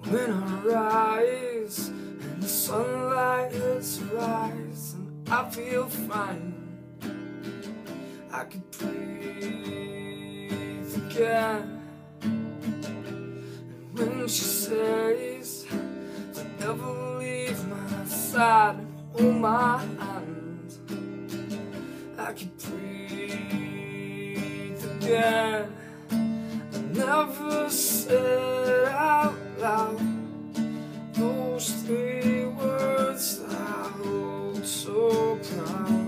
when I rise and the sunlight hits her eyes, and I feel fine. I could breathe again. And when she says to never leave my side and hold my hand, I could breathe again. I never said out loud those three words that I hold so proud.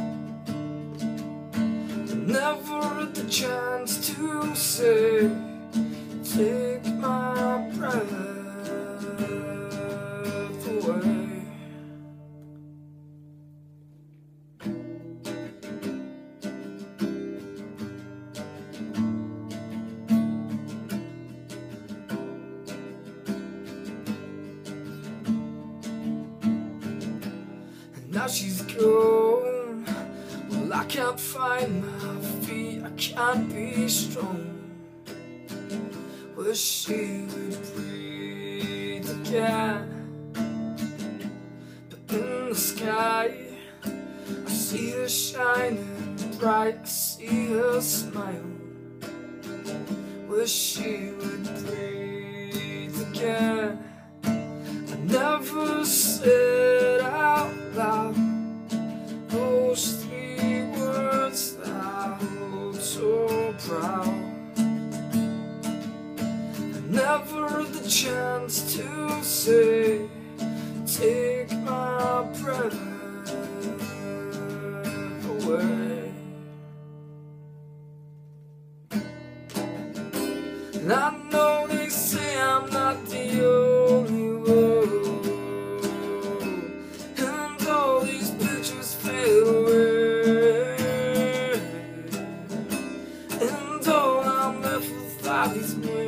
I never had the chance to say, take my breath away. Now she's gone. Well, I can't find my feet, I can't be strong. Wish she would breathe again. But in the sky, I see her shining bright, I see her smile. Wish she would breathe again. I never said out loud those three words that I hold so proud. I never had the chance to say, take my breath away. And I know they say I'm not the only one, and all these pictures fade away, and all I'm left with are these memories.